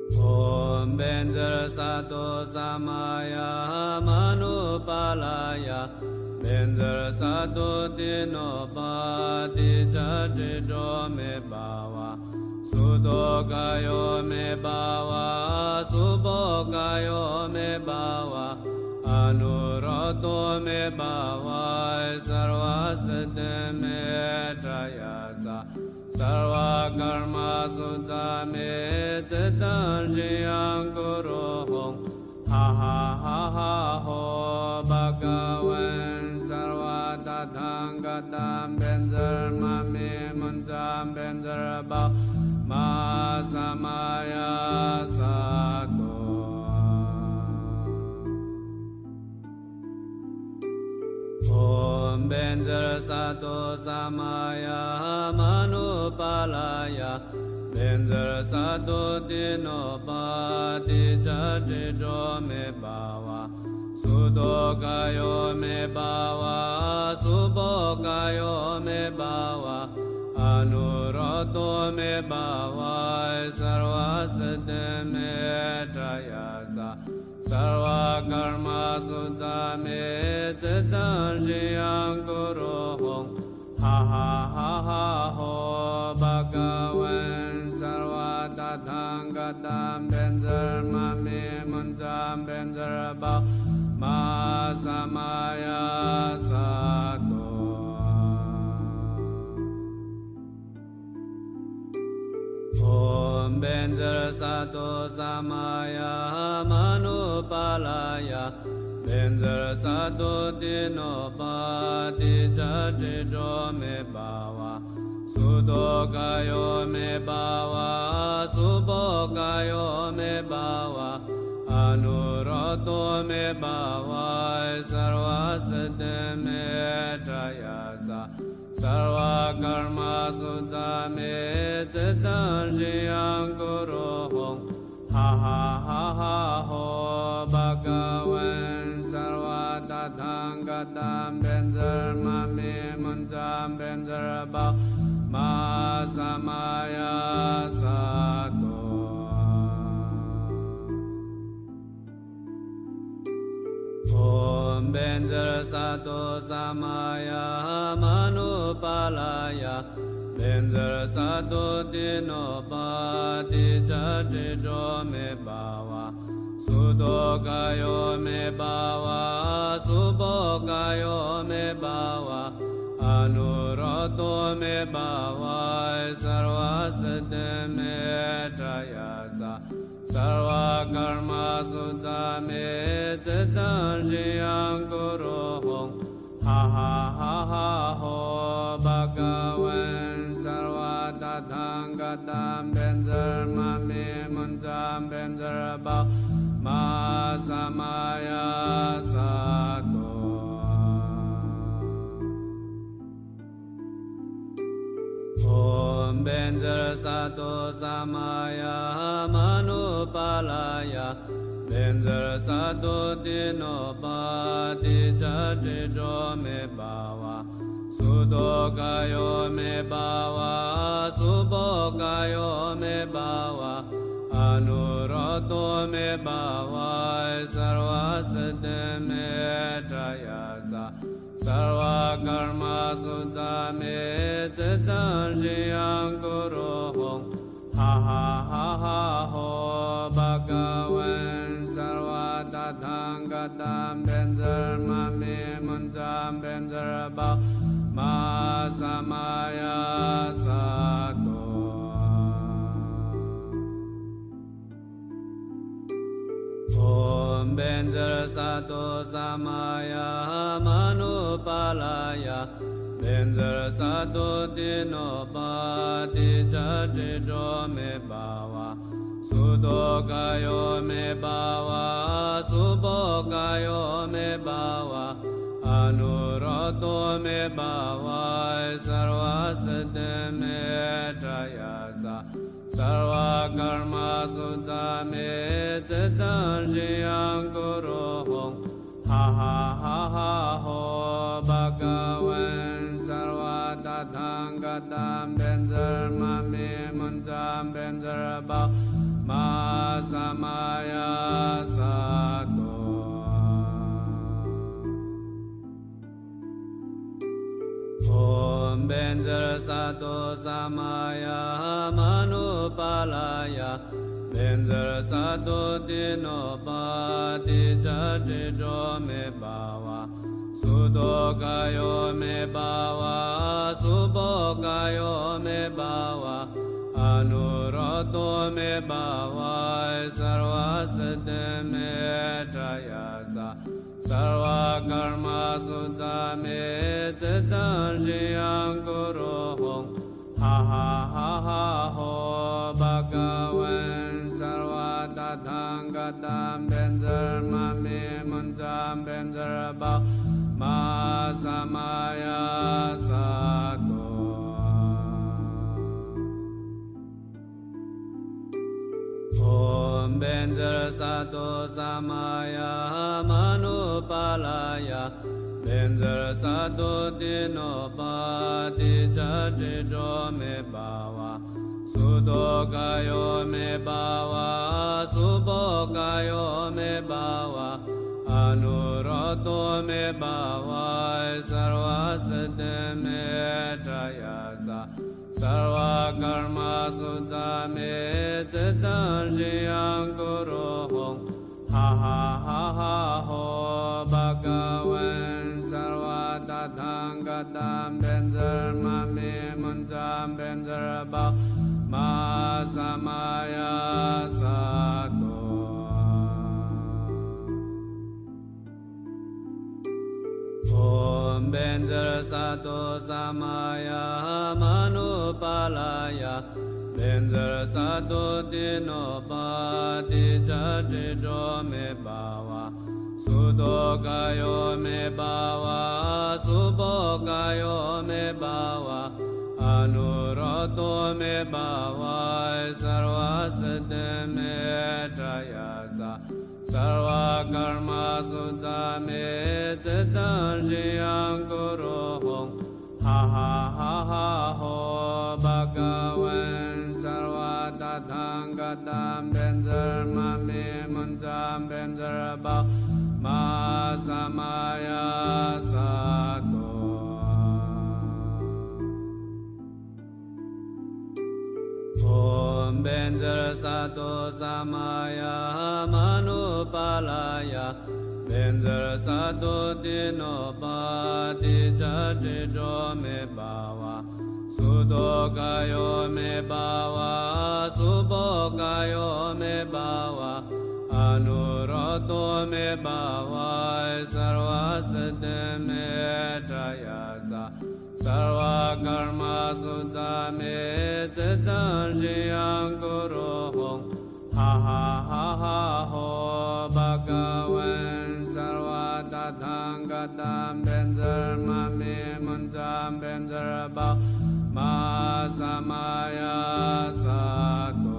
Om Vajrasattva samaya anupālaya Vajrasattva tvenopatiṣṭha Dṛḍho me bhava Sutoṣyo me bhava Supoṣyo me bhava Anurakto me bhava Sarva siddhiṃ prayaccha Sarvakarmasu me cittam śriyaḥ kuru ha ha ha ha ho Bhagavan Sarva Tathāgata muñca mahāsamaya sato Om Vajrasattva samayam anupālaya Vajrasattva tvenopatiṣṭha Dṛḍho me bhava Sutoṣyo me bhava Supoṣyo me bhava Anurakto me bhava Sarva siddhiṃ prayaccha Sarvakarmasu me cittam śriyaḥ kuru ha ha ha ha ho Bhagavan Sarva Tathāgata muñca mahāsamaya sato Om Vajrasattva samayam anupālaya Vajrasattva tvenopatiṣṭha Dṛḍho me bhava Sutoṣyo me bhava Supoṣyo me bhava Anurakto me bhava Sarva siddhiṃ prayaccha Sarvakarmasu me cittam śriyaḥ kuru ha ha ha ha ho Bhagavan Sarva Tathāgata muñca mahāsamaya sato Om Vajrasattva samayam anupālaya Vajrasattva tvenopatiṣṭha Dṛḍho me bhava Sutoṣyo me bhava Supoṣyo me bhava Anurakto me bhava Sarva siddhiṃ prayaccha Sarvakarmasu me cittam śriyaḥ kuru ha ha ha ha ho Bhagavan Sarva Tathāgata muñca mahāsamaya sato Om Vajrasattva samayam anupālaya Vajrasattva tvenopatiṣṭha Dṛḍho me bhava Sutoṣyo me bhava Supoṣyo me bhava Anurakto me bhava Sarva siddhiṃ prayaccha Sarvakarmasu me cittam śriyaḥ kuru ha ha ha ha ho Bhagavan Sarva Tathāgata muñca mahāsamaya sato Om Vajrasattva samayam anupālaya Vajrasattva tvenopatiṣṭha Dṛḍho me bhava Sutoṣyo me bhava Supoṣyo me bhava Anurakto me bhava Sarva siddhiṃ prayaccha Sarvakarmasu me cittam śriyaḥ kuru ha ha ha ha ho Bhagavan Sarva Tathāgata muñca mahāsamaya sato. Om Vajrasattva samaya anupālaya Vajrasattva tvenopatiṣṭha Dṛḍho me bhava Sutoṣyo me bhava Supoṣyo me bhava Anurakto me bhava Sarva siddhiṃ prayaccha Sarvakarmasu me cittam śriyaḥ kuru ha ha ha ha ho Bhagavan Sarva Tathāgata muñca mahāsamaya sato. Om Vajrasattva samayam anupālaya Vajrasattva tvenopatiṣṭha Dṛḍho me bhava Sutoṣyo me bhava Supoṣyo me bhava Anurakto me bhava Sarva siddhiṃ prayaccha Sarvakarmasu me cittam śriyaḥ kuru ha ha ha ha ho Bhagavan Sarva Tathāgata muñca mahāsamaya sato. Om Vajrasattva samayam anupālaya Vajrasattva tvenopatiṣṭha Dṛḍho me bhava Sutoṣyo me bhava Supoṣyo me bhava Anurakto me bhava Sarva siddhiṃ prayaccha Sarvakarmasu me cittam śriyaḥ kuru ha ha ha ha ho Bhagavan Sarva Tathāgata muñca mahāsamaya sato. Om Vajrasattva samayam anupālaya Vajrasattva tvenopatiṣṭha Dṛḍho me bhava Sutoṣyo me bhava Supoṣyo me bhava Anurakto me bhava Sarva siddhiṃ prayaccha Sarvakarmasu me cittam śriyaḥ kuru ha ha ha ha ho Bhagavan Sarva Tathāgata muñca mahāsamaya sato.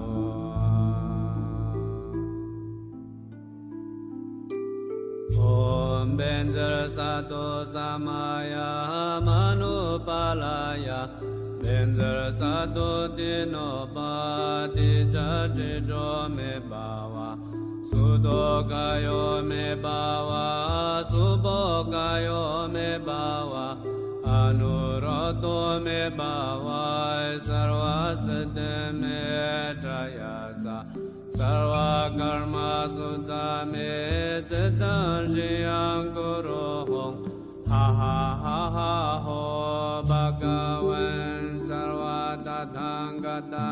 Om Vajrasattva samayam anupālaya Vajrasattva tvenopatiṣṭha Dṛḍho me bhava Sutoṣyo me bhava Supoṣyo me bhava Anurakto me bhava Sarva siddhiṃ prayaccha Sarvakarmasu me cittam śriyaḥ kuru ha ha ha ha ho Bhagavan Sarva Tathāgata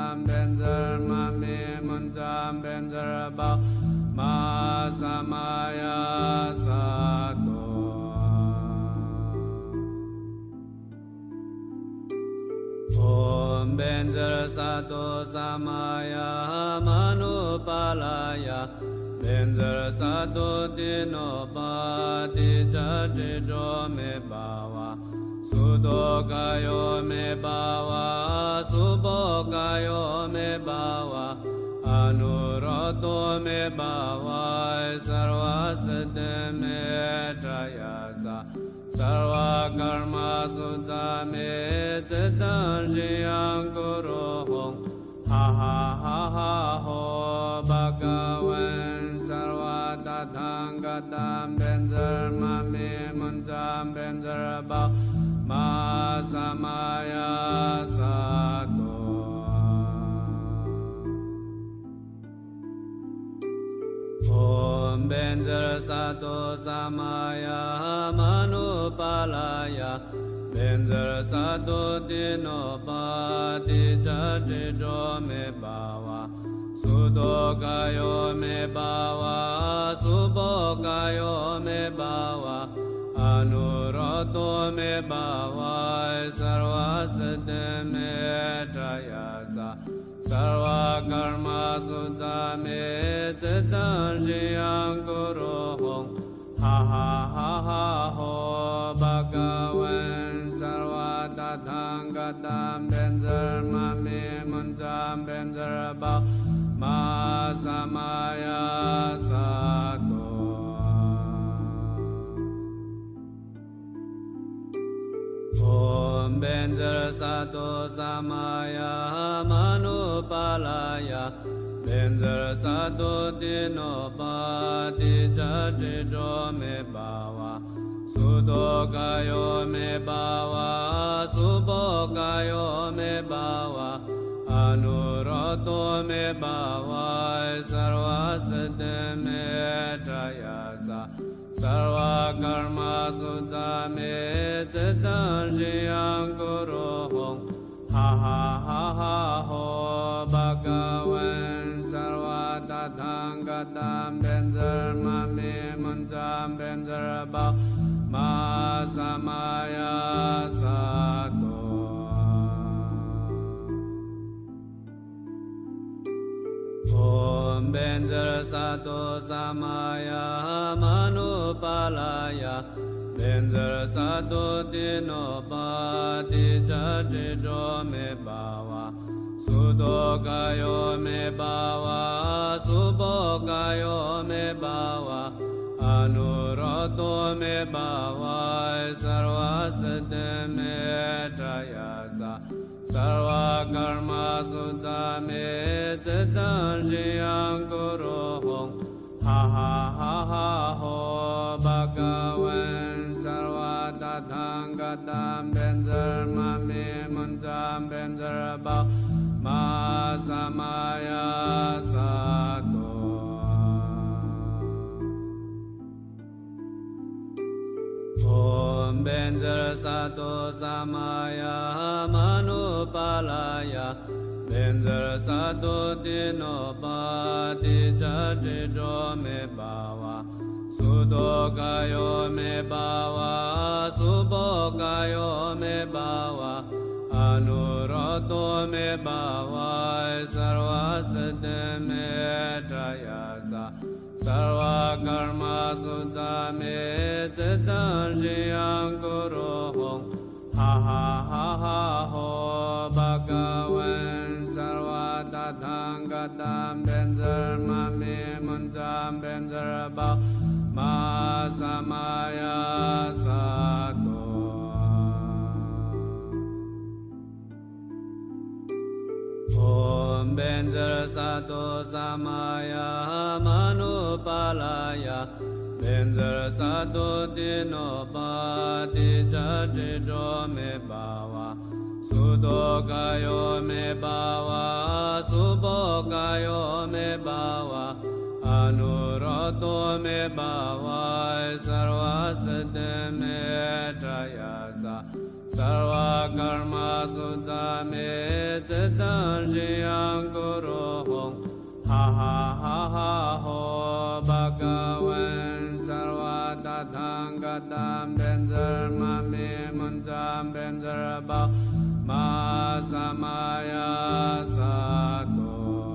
muñca mahāsamaya sato. Om Vajrasattva samayam anupālaya Vajrasattva tvenopatiṣṭha Dṛḍho me bhava Sutoṣyo me bhava Supoṣyo me bhava Anurakto me bhava Sarva siddhiṃ prayaccha Sarvakarmasu me cittam śriyaḥ kuru ha ha ha ha ho Tathāgata Benzer Mami Muñca Benzer Bhava mahāsamaya Sato Om Benzer Sato Samaya Anupālaya Benzer Sato tvenopatiṣṭha Dṛḍho me bhava Sutoṣyo me bhava Supoṣyo me bhava Anurakto me bhava Sarva siddhiṃ me prayaccha Sarvakarmasu me cittam śriyaḥ kuru ha ha ha ha ho Bhagavan Sarva Tathāgata Benzer Mami Muñca Benzer Bhava mahāsamaya Sato Om Benzer Sato samayam anupālaya Benzer Sato tvenopatiṣṭha Dṛḍho me bhava Sutoṣyo me bhava Supoṣyo me bhava Anurakto me bhava Sarva siddhiṃ me prayaccha Sarvakarmasu me cittam śriyaḥ kuru ha ha ha ha ho Bhagavan Sarva Tathāgata Benzer Mami Muñca Benzer Bhava mahāsamaya Sato Om Benzer Sato samayam anupālaya Benzer Sato tvenopatiṣṭha Dṛḍho me bhava Sutoṣyo me bhava Supoṣyo me bhava Anurakto me bhava Sarva siddhiṃ me prayaccha Sarvakarmasu me cittam śriyaḥ kuru ha ha ha ha ho Bhagavan Sarva Tathāgata Benzer Mami Muñca Benzer Bhava mahāsamaya Sato Om Benzer Sato samayam anupālaya Benzer Sato tvenopatiṣṭha Dṛḍho me bhava Sutoṣyo me bhava Supoṣyo me bhava Anurakto me bhava Sarva siddhiṃ me prayaccha Sarvakarmasu me cittam śriyaḥ kuru ha ha ha ha ho Bhagavan Sarva Tathāgata Benzer Mami Muñca Benzer Bhava mahāsamaya Sato Om Benzer Sato samayam anupālaya Benzer Sato tvenopatiṣṭha Dṛḍho me bhava Sutoṣyo me bhava Supoṣyo me bhava Anurakto me bhava Sarva siddhiṃ me prayaccha Sarvakarmasu me cittam śriyaḥ kuru ha ha ha ha ho Bhagavan Sarva Tathāgata Benzer Mami Muñca Benzer Bhava mahāsamaya Sato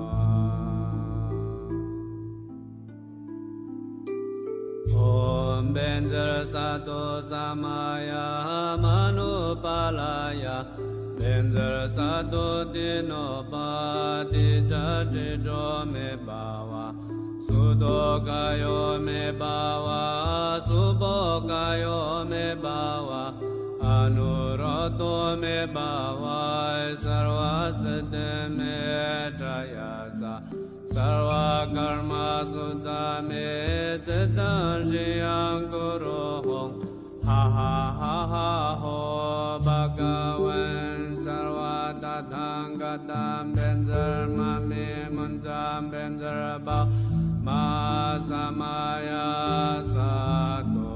Om Benzer Sato samayam anupālaya Benzer Sato tvenopatiṣṭha Dṛḍho me bhava Sutoṣyo me bhava Supoṣyo me bhava Anurakto me bhava Sarva siddhiṃ me prayaccha Sarvakarmasu me cittam śriyaḥ kuru ha ha ha ha ho Bhagavan Sarva Tathāgata Mami muñca mahāsamaya sato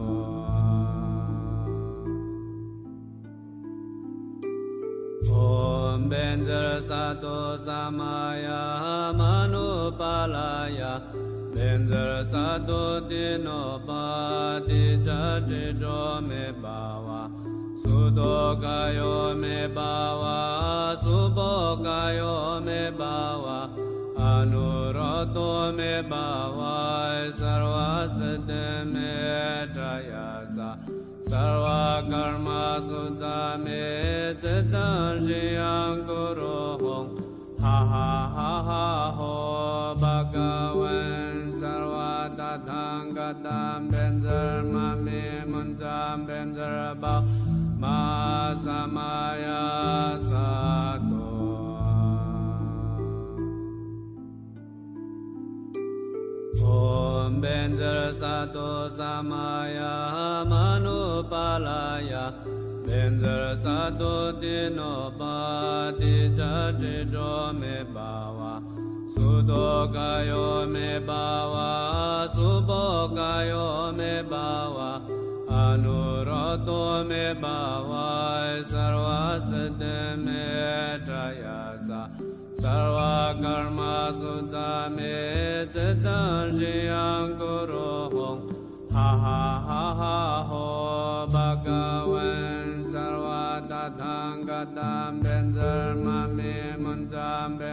Om Vajrasattva samayam anupālaya Vajrasattva tvenopatiṣṭha Dṛḍho me bhava Sutoṣyo me bhava Supoṣyo me bhava Anurakto me bhava Sarva siddhiṃ me prayaccha Sarvakarmasu me cittam śriyaḥ kuru ha ha ha ha ho Bhagavan Sarva Tathāgata mami muñca mahāsamaya sato Om Vajrasattva samayam anupālaya Vajrasattva tvenopatiṣṭha Dṛḍho me bhava Sutoṣyo me bhava Supoṣyo me bhava Anurakto me bhava Sarva siddhiṃ me prayaccha Sarvakarmasu me cittam śriyaḥ kuru ha ha ha ha ho Bhagavan Sarva Tathāgata mami muñca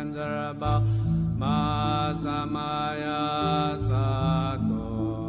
mahāsamaya sato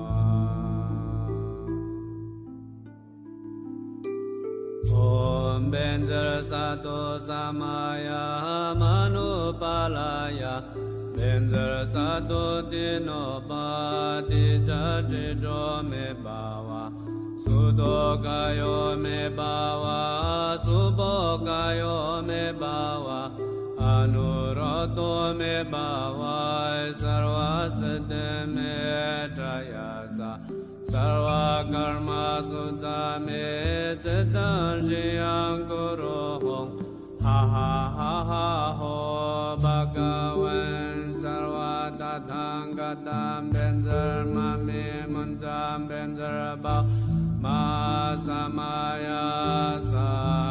Om Vajrasattva samayam anupālaya Vajrasattva tvenopatiṣṭha Dṛḍho me bhava Sutoṣyo me bhava Supoṣyo me bhava Anurakto me bhava Sarva siddhiṃ me prayaccha Sarvakarmasu me cittam śriyaḥ kuru ha ha ha ha ho Bhagavan Sarva Tathāgata mami muñca mahāsamaya sato